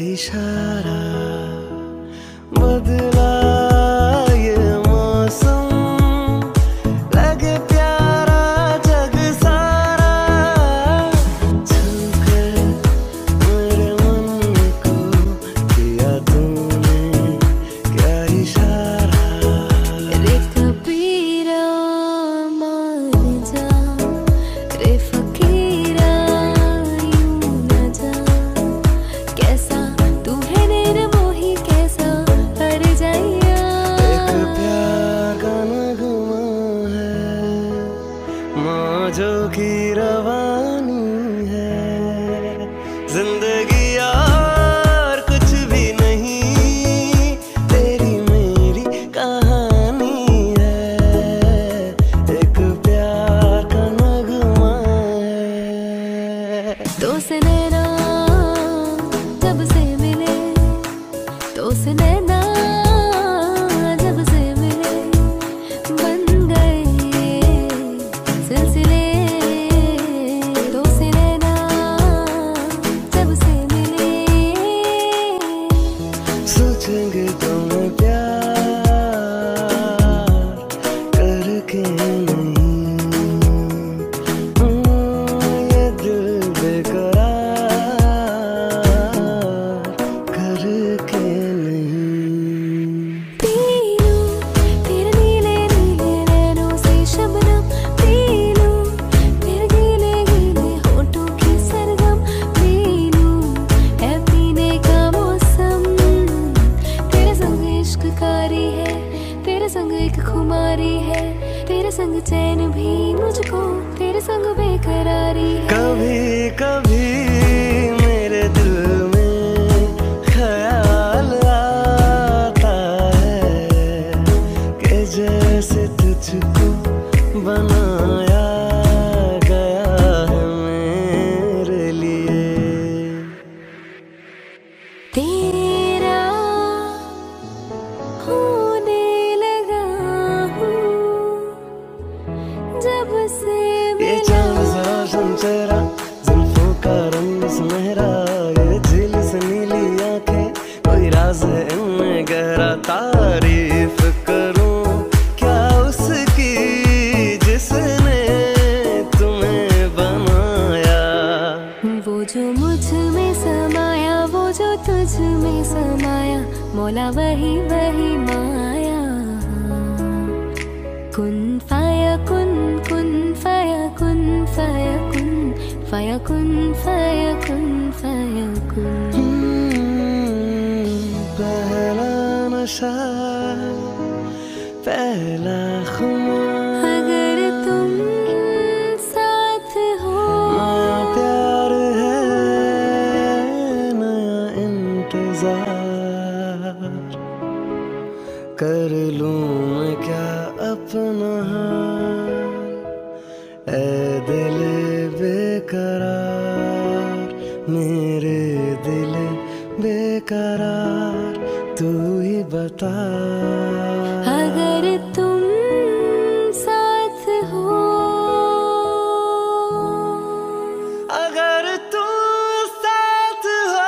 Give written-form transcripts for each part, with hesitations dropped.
इशारा बदला ये मौसम, लगे प्यारा जग सारा, छूकर मेरे मन को किया तूने क्या इशारा। रे कबीरा मान जा, रे फकीरा यूं न जा, कैसा तू है निर्मोही कैसा हर जाइया। एक प्यार का नगमा है, मौजों की रवानी है, जिंदगी और कुछ भी नहीं, तेरी मेरी कहानी है। एक प्यार का नगमा है। तो से नैना जब से मिले, तो से नैना जब से मिले, बन गए सिलसिले। तो से नैना जब से मिले, सोचेंगे तुम्हें प्यार करके नहीं, ये दिल बेकरार करके नहीं। पी लूं तेरे नीले नीले नैनों से शबनम, पी लूं तेरे गीले गीले होठों की सरगम, पी लूं है पीने का मौसम। तेरे संग इश्क कारी है, तेरे संग एक खुमारी है, तेरे संग चैन भी मुझको, तेरे संग बेकरारी है। कभी कभी मेरे दिल में ख्याल आता है कि जैसे तुझको बनाया गया है मेरे लिए। तेरा होने लगा हूँ जब से ये मिला। चांद सा रोशन चेहरा, जुल्फों का रंग सुनहरा, ये झील से नीली आंखें, कोई राज है इनमें गहरा। तारीफ करूं क्या उसकी जिसने तुम्हें बनाया। वो जो मुझ में समाया, वो जो तुझ में समाया, मौला वही वही माया। कुन फाया कुन, कुन फाया कुन, फाया कुन, फाया कुन, फाया कुन, फाया कुन। पहला नशा, पहला खुमार, अगर तुम साथ हो, नया प्यार है, नया इंतजार। कर लूं मैं क्या अपना हाल, ऐ दिल बेकरार, मेरे दिल बेकरार, तू ही बता। अगर तुम साथ हो, अगर तू साथ हो।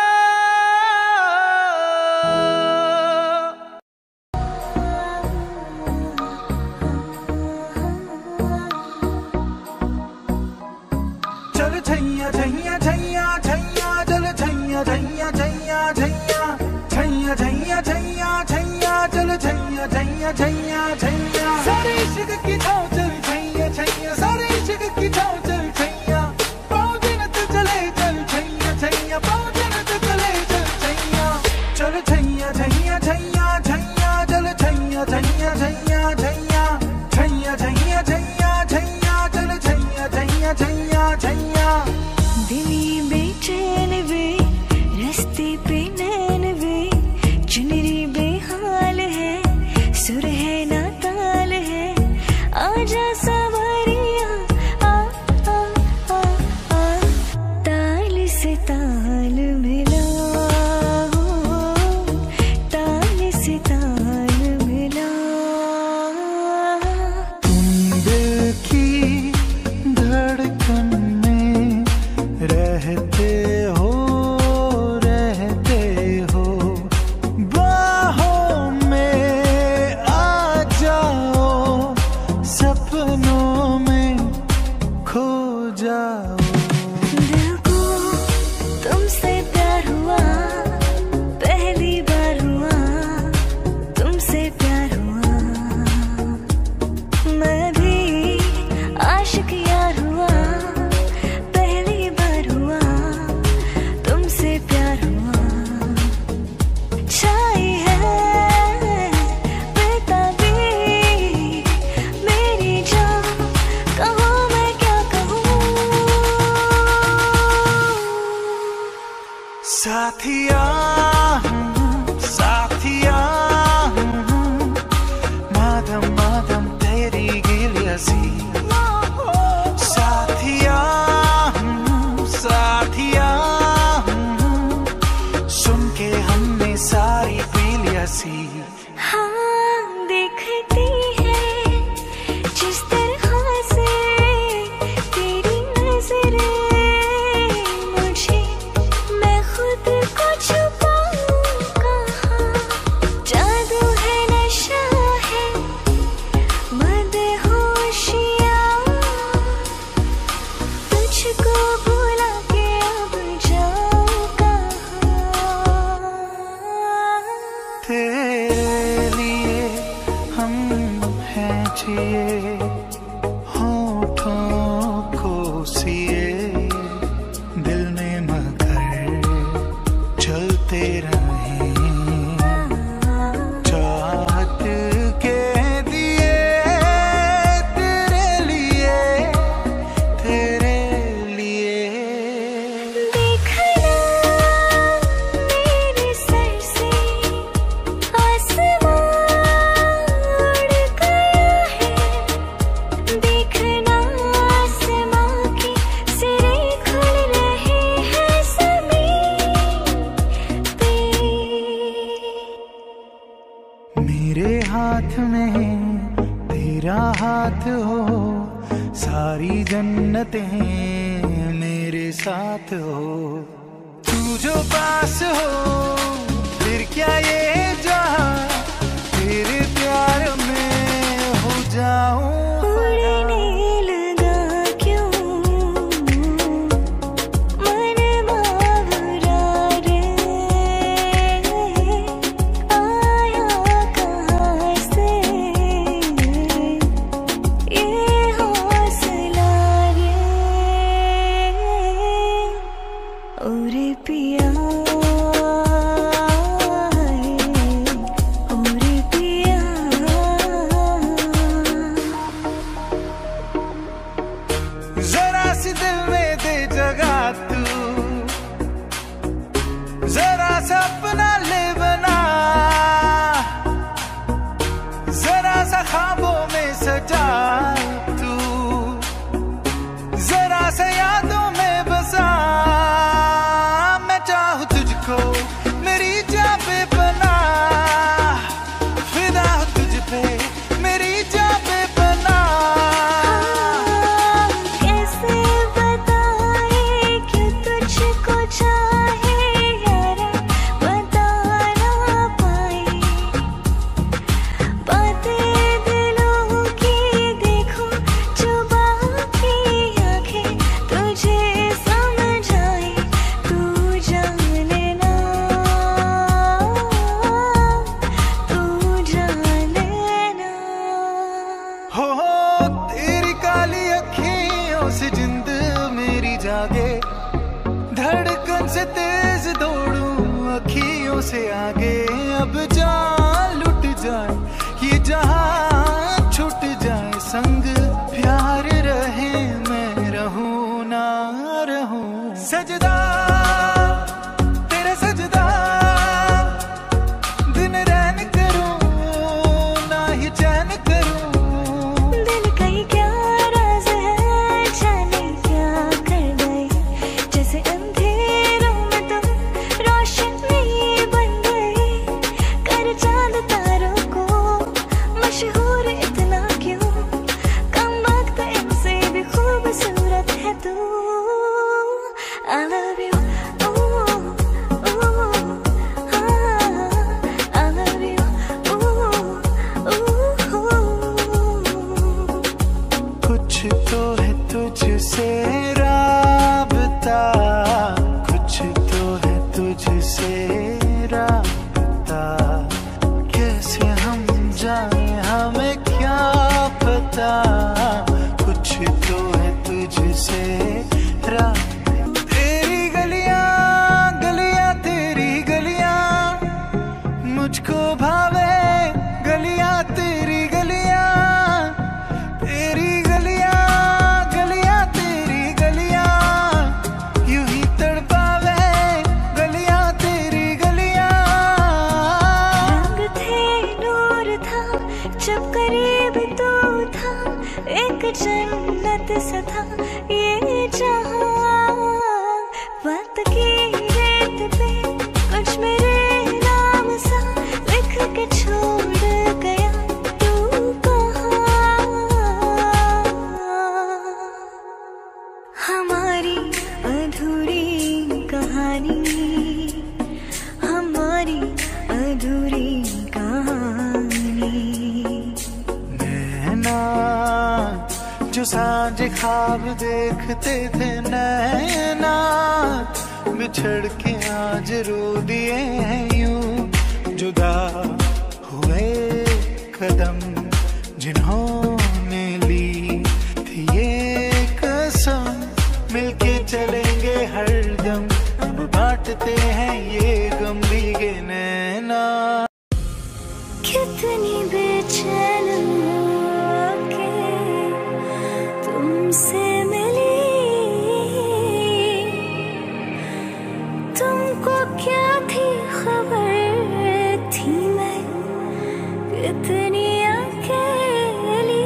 चल छैया छैया छैया छैया, चल छैया छैया छैया छैया, छैया छैया छैया छैया, चल छैया छैया छैया छैया। सारे इश्क की छाव चल छैया छैया, सारे इश्क की छाव चल छैया, पाँव दिन तो चले चल छैया छैया, पाँव दिन तो चले चल छैया। चल छैया छैया छैया छैया, चल छैया छैया छैया छैया, छैया छैया छैया छैया, चल छैया छैया छैया छैया। दिली बेचैन वे, रास्ते पे नैन वे, चुनरी बेहाल है, सुर है ना ताल है, आजा सवारिया आ आ आ आ, ताल से ताल मिला हो, ताल से ताल मिला। तुम दिल की धड़कन में रहते हो, रहते साथिया साथिया माधम माधम तेरी गिलियासी साथिया साथिया सुन के हमने सारी पी लिया सी। हाँ देखती है जिस तरह से तेरी नजरें मुझे, मैं खुद को छुपाऊं कहाँ। जादू है नशा है मदहोशियाँ, तुझको भुला के अब जाऊं कहाँ। तेरे लिए हम हैं जिए होठों को सिए दिल में मगर चलते रहे चाहत के दिए तेरे लिए तेरे लिए। देखना मेरे सर से आसमां उड़ गया है, देखना आसमां के सिरे खुल रहे हैं ज़मीन पे। मेरे हाथ में तेरा हाथ हो, सारी जन्नतें मेरे साथ हो। तू जो पास हो फिर क्या ये जहां तेरे प्यार में हो जाऊं। उड़ने लगा क्यों मन बावरा रे, आया कहाँ से ये हौसला रे। ओरे पिया ओरे पिया, जरा सी दिल में दे जगह तू, जरा सा अपना ले बना, जरा सा ख्वाबों में सजा तू, जरा सा यादों में बसा। मैं चाहूं तुझको मेरी जान पे बना, फिदा हूं तुझ पे मेरी जान पे बना। कैसे बताए कि तुझको चाहे यारा, बता ना पाए बातें दिलों की, देखो जुबां की आंखें तुझे समझाए। तू जान लेना तू जान लेना। हो तेरी काली अखियों से जिंद मेरी जागे, धड़कन से तेज दौड़ूं अखियों से आगे। अब जान लुट जाए ये जहां छूट जाए संग प्यार रहे, मैं रहूं ना रहूं। सजदा तेरा सजदा दिन रैन करूं ना ही चैन करूं। दिल कहीं क्या राज है जाने क्या कर गए, जैसे अंधेरों में तुम रोशनी बन गए। कर चांद तारों को मशहूर इतना क्यों, कम वक्त इनसे भी खूबसूरत है तू। I love you, ooh, ooh, I love you, ooh, कुछ तो है तुझसे राबता, कुछ तो है तुझसे राबता। कैसे हम जाने हमें क्या पता, कुछ तो है तुझसे राबता। तेरी गलियां गलियां तेरी गलियां मुझको भावे, गलियां तेरी गलियां तेरी गलियां गलियां तेरी गलियां यूं ही तड़पावे, गलियां तेरी जन्नत सा था ये जहां। बात की रेत पे कुछ मेरे नाम सा लिख के छोड़ गया तू कहाँ। हमारी अधूरी कहानी, हमारी अधूरी कहानी। नैना जो सांझ ख्वाब देखते थे, नैना बिछड़ के आज रो दिए हैं यूं। जुदा हुए कदम जिन्होंने ली थी ये कसम, मिलके चलेंगे हरदम। अब बांटते हैं ये गम भीगे नैना। कितनी बेचैन होके तुमसे मिली, तुमको क्या थी खबर, थी मैं कितनी अकेली।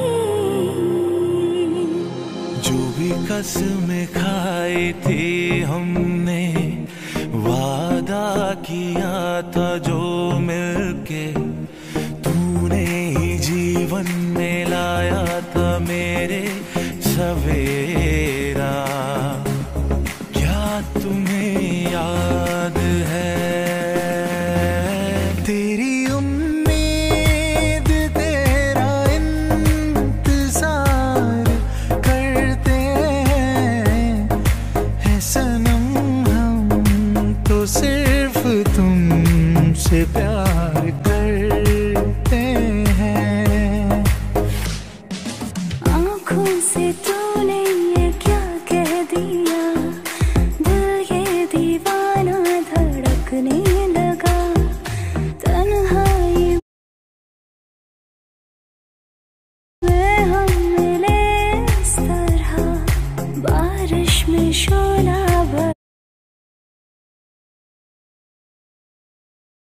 जो भी कसमें खाई थी हमने, वादा किया था जो मिलके तूने ही जीवन में लाया था मेरे सवेरा। क्या तुम्हें याद है तेरी उम्मीद तेरा इंतजार करते हैं सनम। हम तो सिर्फ तुमसे प्यार करते हैं। आँखों से तूने